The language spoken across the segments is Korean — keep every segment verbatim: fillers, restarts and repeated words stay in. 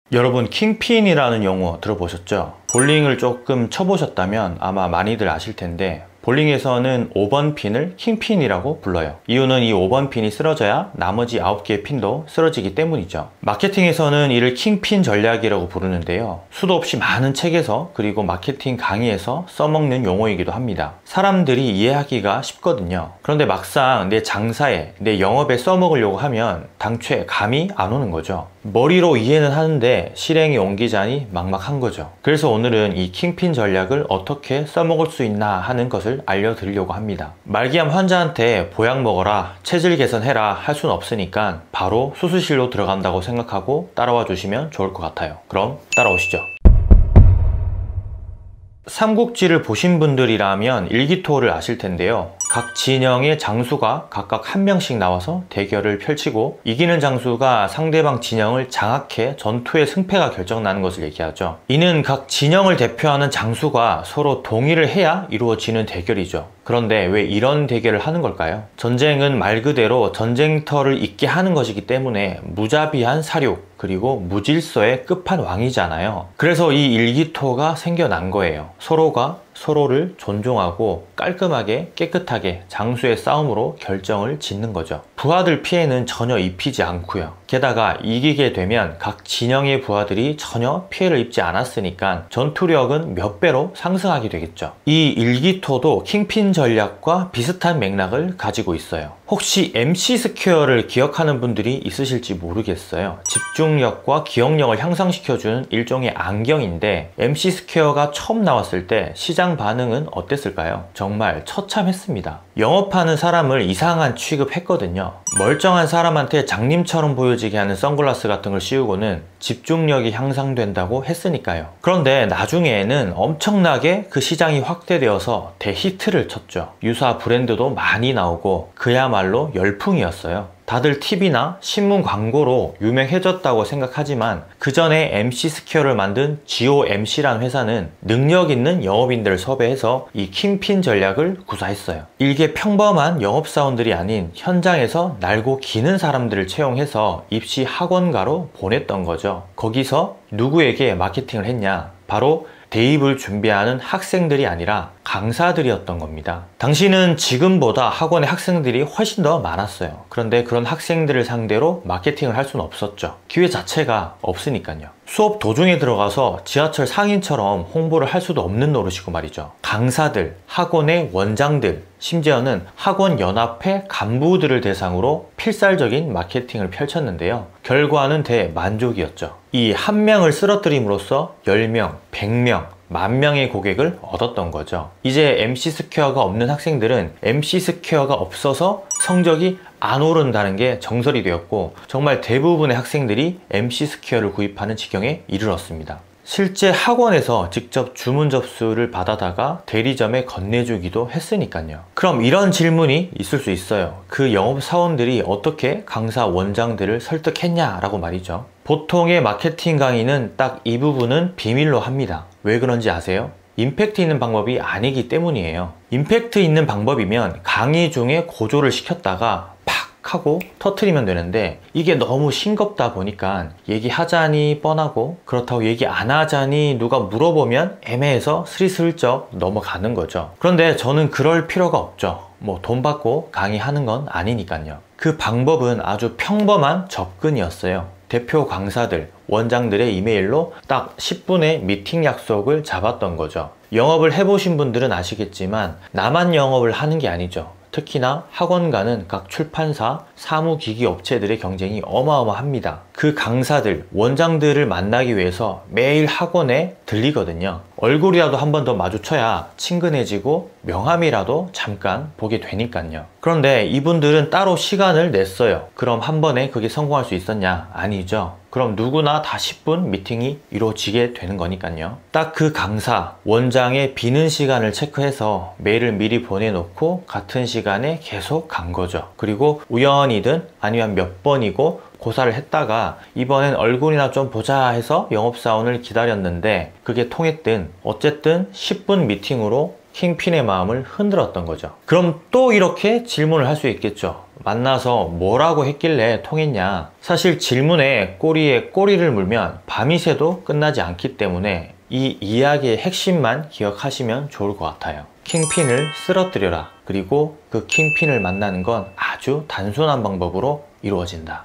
여러분, 킹핀이라는 용어 들어보셨죠? 볼링을 조금 쳐보셨다면 아마 많이들 아실 텐데, 볼링에서는 오 번 핀을 킹핀이라고 불러요. 이유는 이 오 번 핀이 쓰러져야 나머지 아홉 개의 핀도 쓰러지기 때문이죠. 마케팅에서는 이를 킹핀 전략이라고 부르는데요. 수도 없이 많은 책에서, 그리고 마케팅 강의에서 써먹는 용어이기도 합니다. 사람들이 이해하기가 쉽거든요. 그런데 막상 내 장사에, 내 영업에 써먹으려고 하면 당최 감이 안 오는 거죠. 머리로 이해는 하는데 실행에 옮기자니 막막한 거죠. 그래서 오늘은 이 킹핀 전략을 어떻게 써먹을 수 있나 하는 것을 알려드리려고 합니다. 말기암 환자한테 보약 먹어라, 체질 개선해라 할 수는 없으니까 바로 수술실로 들어간다고 생각하고 따라와 주시면 좋을 것 같아요. 그럼 따라오시죠. 삼국지를 보신 분들이라면 일기토를 아실 텐데요. 각 진영의 장수가 각각 한 명씩 나와서 대결을 펼치고 이기는 장수가 상대방 진영을 장악해 전투의 승패가 결정나는 것을 얘기하죠. 이는 각 진영을 대표하는 장수가 서로 동의를 해야 이루어지는 대결이죠. 그런데 왜 이런 대결을 하는 걸까요? 전쟁은 말 그대로 전쟁터를 잇게 하는 것이기 때문에 무자비한 사륙, 그리고 무질서의 끝판왕이잖아요. 그래서 이 일기토가 생겨난 거예요. 서로가 서로를 존중하고 깔끔하게 깨끗하게 장수의 싸움으로 결정을 짓는 거죠. 부하들 피해는 전혀 입히지 않고요. 게다가 이기게 되면 각 진영의 부하들이 전혀 피해를 입지 않았으니까 전투력은 몇 배로 상승하게 되겠죠. 이 일기토도 킹핀 전략과 비슷한 맥락을 가지고 있어요. 혹시 엠씨 스퀘어를 기억하는 분들이 있으실지 모르겠어요. 집중력과 기억력을 향상시켜주는 일종의 안경인데, 엠씨 스퀘어가 처음 나왔을 때 시장 반응은 어땠을까요? 정말 처참했습니다. 영업하는 사람을 이상한 취급했거든요. 멀쩡한 사람한테 장님처럼 보여지게 하는 선글라스 같은 걸 씌우고는 집중력이 향상된다고 했으니까요. 그런데 나중에는 엄청나게 그 시장이 확대되어서 대히트를 쳤죠. 유사 브랜드도 많이 나오고 그야말로 열풍이었어요. 다들 티비나 신문 광고로 유명해졌다고 생각하지만 그 전에 엠씨 스퀘어를 만든 지오엠씨라는 회사는 능력 있는 영업인들을 섭외해서 이 킹핀 전략을 구사했어요. 일개 평범한 영업사원들이 아닌 현장에서 날고 기는 사람들을 채용해서 입시 학원가로 보냈던 거죠. 거기서 누구에게 마케팅을 했냐? 바로 대입을 준비하는 학생들이 아니라 강사들이었던 겁니다. 당시는 지금보다 학원의 학생들이 훨씬 더 많았어요. 그런데 그런 학생들을 상대로 마케팅을 할 수는 없었죠. 기회 자체가 없으니까요. 수업 도중에 들어가서 지하철 상인처럼 홍보를 할 수도 없는 노릇이고 말이죠. 강사들, 학원의 원장들, 심지어는 학원연합회 간부들을 대상으로 필살적인 마케팅을 펼쳤는데요. 결과는 대만족이었죠. 이 한 명을 쓰러뜨림으로써 열 명, 백 명, 만 명의 고객을 얻었던 거죠. 이제 엠씨 스퀘어가 없는 학생들은 엠씨 스퀘어가 없어서 성적이 안 오른다는 게 정설이 되었고, 정말 대부분의 학생들이 엠씨 스퀘어를 구입하는 지경에 이르렀습니다. 실제 학원에서 직접 주문 접수를 받아다가 대리점에 건네주기도 했으니까요. 그럼 이런 질문이 있을 수 있어요. 그 영업사원들이 어떻게 강사 원장들을 설득했냐라고 말이죠. 보통의 마케팅 강의는 딱 이 부분은 비밀로 합니다. 왜 그런지 아세요? 임팩트 있는 방법이 아니기 때문이에요. 임팩트 있는 방법이면 강의 중에 고조를 시켰다가 하고 터트리면 되는데, 이게 너무 싱겁다 보니까 얘기하자니 뻔하고 그렇다고 얘기 안 하자니 누가 물어보면 애매해서 스리슬쩍 넘어가는 거죠. 그런데 저는 그럴 필요가 없죠. 뭐 돈 받고 강의하는 건 아니니까요. 그 방법은 아주 평범한 접근이었어요. 대표 강사들, 원장들의 이메일로 딱 십 분의 미팅 약속을 잡았던 거죠. 영업을 해보신 분들은 아시겠지만 나만 영업을 하는 게 아니죠. 특히나 학원가는 각 출판사, 사무기기 업체들의 경쟁이 어마어마합니다. 그 강사들, 원장들을 만나기 위해서 매일 학원에 들리거든요. 얼굴이라도 한 번 더 마주쳐야 친근해지고 명함이라도 잠깐 보게 되니까요. 그런데 이분들은 따로 시간을 냈어요. 그럼 한 번에 그게 성공할 수 있었냐? 아니죠. 그럼 누구나 다 십 분 미팅이 이루어지게 되는 거니까요. 딱 그 강사, 원장의 비는 시간을 체크해서 메일을 미리 보내놓고 같은 시간에 계속 간 거죠. 그리고 우연이든 아니면 몇 번이고 고사를 했다가 이번엔 얼굴이나 좀 보자 해서 영업사원을 기다렸는데 그게 통했든 어쨌든 십 분 미팅으로 킹핀의 마음을 흔들었던 거죠. 그럼 또 이렇게 질문을 할 수 있겠죠. 만나서 뭐라고 했길래 통했냐? 사실 질문에 꼬리에 꼬리를 물면 밤이 새도 끝나지 않기 때문에 이 이야기의 핵심만 기억하시면 좋을 것 같아요. 킹핀을 쓰러뜨려라. 그리고 그 킹핀을 만나는 건 아주 단순한 방법으로 이루어진다.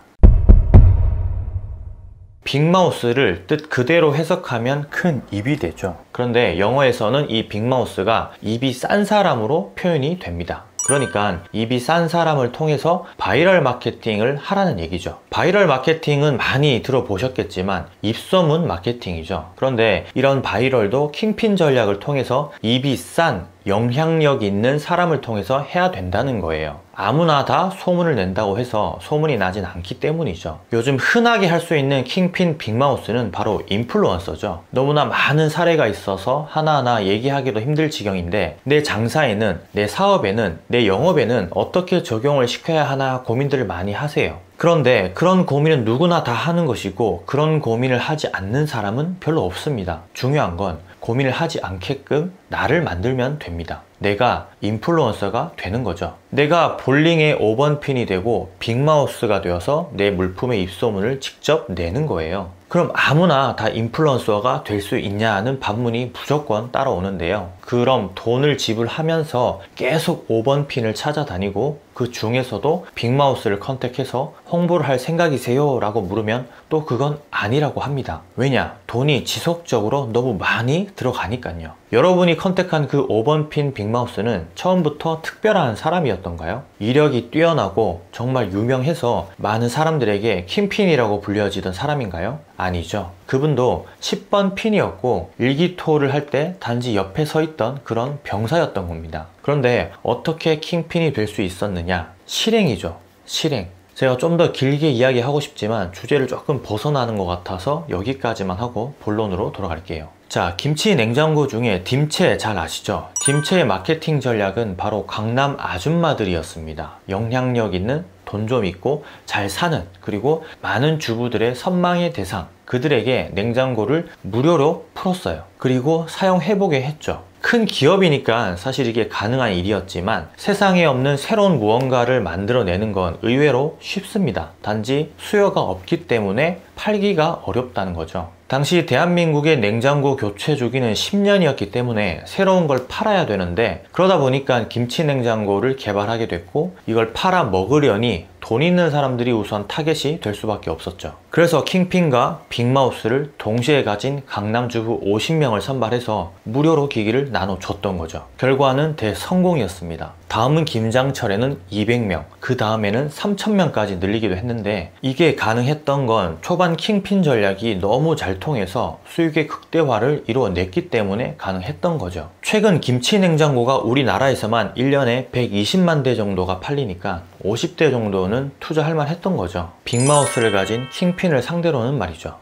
빅마우스를 뜻 그대로 해석하면 큰 입이 되죠. 그런데 영어에서는 이 빅마우스가 입이 싼 사람으로 표현이 됩니다. 그러니까 입이 싼 사람을 통해서 바이럴 마케팅을 하라는 얘기죠. 바이럴 마케팅은 많이 들어보셨겠지만 입소문 마케팅이죠. 그런데 이런 바이럴도 킹핀 전략을 통해서 입이 싼 영향력 있는 사람을 통해서 해야 된다는 거예요. 아무나 다 소문을 낸다고 해서 소문이 나진 않기 때문이죠. 요즘 흔하게 할 수 있는 킹핀 빅마우스는 바로 인플루언서죠. 너무나 많은 사례가 있어서 하나하나 얘기하기도 힘들 지경인데 내 장사에는, 내 사업에는, 내 영업에는 어떻게 적용을 시켜야 하나 고민들을 많이 하세요. 그런데 그런 고민은 누구나 다 하는 것이고 그런 고민을 하지 않는 사람은 별로 없습니다. 중요한 건 고민을 하지 않게끔 나를 만들면 됩니다. 내가 인플루언서가 되는 거죠. 내가 볼링의 오 번 핀이 되고 빅마우스가 되어서 내 물품의 입소문을 직접 내는 거예요. 그럼 아무나 다 인플루언서가 될 수 있냐는 반문이 무조건 따라오는데요. 그럼 돈을 지불하면서 계속 오 번 핀을 찾아다니고 그 중에서도 빅마우스를 컨택해서 홍보를 할 생각이세요? 라고 물으면 또 그건 아니라고 합니다. 왜냐? 돈이 지속적으로 너무 많이 들어가니까요. 여러분이 컨택한 그 오 번 핀 빅마우스는 처음부터 특별한 사람이었던가요? 이력이 뛰어나고 정말 유명해서 많은 사람들에게 킹핀이라고 불려지던 사람인가요? 아니죠. 그분도 십 번 핀이었고 일기토를 할 때 단지 옆에 서 있던 그런 병사였던 겁니다. 그런데 어떻게 킹핀이 될 수 있었느냐? 실행이죠. 실행. 제가 좀 더 길게 이야기하고 싶지만 주제를 조금 벗어나는 것 같아서 여기까지만 하고 본론으로 돌아갈게요. 자, 김치 냉장고 중에 딤체 잘 아시죠? 딤체의 마케팅 전략은 바로 강남 아줌마들이었습니다. 영향력 있는, 돈 좀 있고 잘 사는, 그리고 많은 주부들의 선망의 대상, 그들에게 냉장고를 무료로 풀었어요. 그리고 사용해보게 했죠. 큰 기업이니까 사실 이게 가능한 일이었지만 세상에 없는 새로운 무언가를 만들어내는 건 의외로 쉽습니다. 단지 수요가 없기 때문에 팔기가 어렵다는 거죠. 당시 대한민국의 냉장고 교체 주기는 십 년이었기 때문에 새로운 걸 팔아야 되는데 그러다 보니까 김치 냉장고를 개발하게 됐고 이걸 팔아 먹으려니 돈 있는 사람들이 우선 타겟이 될 수밖에 없었죠. 그래서 킹핀과 빅마우스를 동시에 가진 강남 주부 오십 명을 선발해서 무료로 기기를 나눠줬던 거죠. 결과는 대성공이었습니다. 다음은 김장철에는 이백 명, 그 다음에는 삼천 명까지 늘리기도 했는데 이게 가능했던 건 초반 킹핀 전략이 너무 잘 통해서 수익의 극대화를 이루어냈기 때문에 가능했던 거죠. 최근 김치 냉장고가 우리나라에서만 일 년에 백이십만 대 정도가 팔리니까 오십 대 정도는 투자할 만 했던 거죠. 빅마우스를 가진 킹핀을 상대로는 말이죠.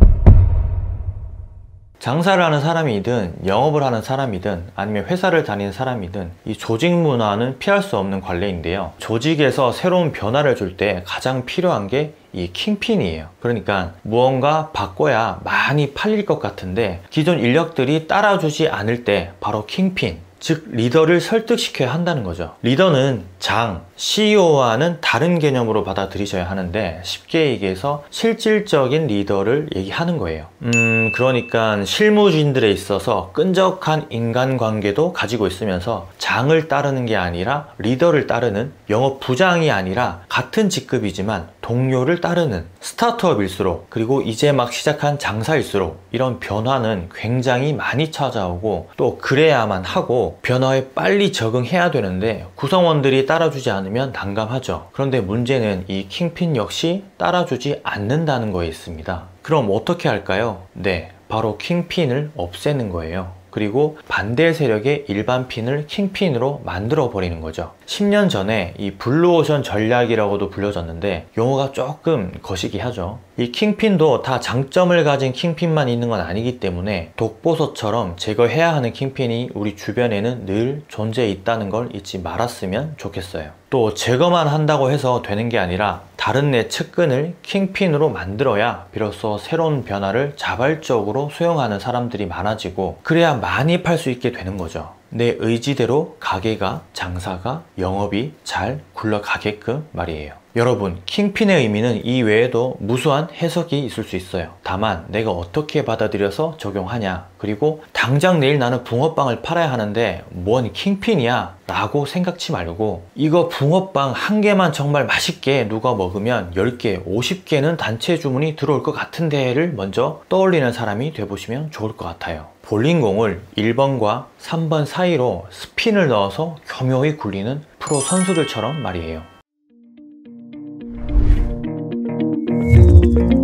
장사를 하는 사람이든 영업을 하는 사람이든 아니면 회사를 다니는 사람이든 이 조직 문화는 피할 수 없는 관례인데요. 조직에서 새로운 변화를 줄 때 가장 필요한 게 이 킹핀이에요. 그러니까 무언가 바꿔야 많이 팔릴 것 같은데 기존 인력들이 따라주지 않을 때 바로 킹핀, 즉 리더를 설득시켜야 한다는 거죠. 리더는 장, 씨이오와는 다른 개념으로 받아들이셔야 하는데 쉽게 얘기해서 실질적인 리더를 얘기하는 거예요. 음 그러니까 실무진들에 있어서 끈적한 인간관계도 가지고 있으면서 장을 따르는 게 아니라 리더를 따르는, 영업 부장이 아니라 같은 직급이지만 동료를 따르는, 스타트업일수록 그리고 이제 막 시작한 장사일수록 이런 변화는 굉장히 많이 찾아오고 또 그래야만 하고 변화에 빨리 적응해야 되는데 구성원들이 따라주지 않으면 난감하죠. 그런데 문제는 이 킹핀 역시 따라주지 않는다는 거에 있습니다. 그럼 어떻게 할까요? 네, 바로 킹핀을 없애는 거예요. 그리고 반대 세력의 일반 핀을 킹핀으로 만들어 버리는 거죠. 십 년 전에 이 블루오션 전략이라고도 불려졌는데 용어가 조금 거시기 하죠. 이 킹핀도 다 장점을 가진 킹핀만 있는 건 아니기 때문에 독보소처럼 제거해야 하는 킹핀이 우리 주변에는 늘 존재해 있다는 걸 잊지 말았으면 좋겠어요. 또 제거만 한다고 해서 되는 게 아니라 다른 내 측근을 킹핀으로 만들어야 비로소 새로운 변화를 자발적으로 수용하는 사람들이 많아지고 그래야 많이 팔 수 있게 되는 거죠. 내 의지대로 가게가, 장사가, 영업이 잘 굴러가게끔 말이에요. 여러분, 킹핀의 의미는 이 외에도 무수한 해석이 있을 수 있어요. 다만 내가 어떻게 받아들여서 적용하냐, 그리고 당장 내일 나는 붕어빵을 팔아야 하는데 뭔 킹핀이야 라고 생각치 말고, 이거 붕어빵 한 개만 정말 맛있게 누가 먹으면 열 개, 오십 개는 단체 주문이 들어올 것 같은데를 먼저 떠올리는 사람이 돼보시면 좋을 것 같아요. 볼링공을 일 번과 삼 번 사이로 스핀을 넣어서 교묘히 굴리는 프로 선수들처럼 말이에요.